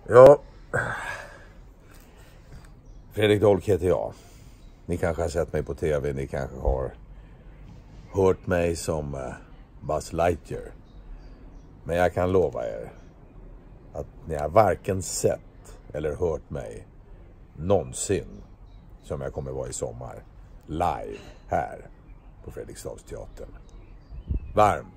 Ja, Fredrik Dolk heter jag. Ni kanske har sett mig på tv, ni kanske har hört mig som Buzz Lightyear. Men jag kan lova er att ni har varken sett eller hört mig någonsin som jag kommer vara i sommar live här på Fredriksdalsteatern. Varmt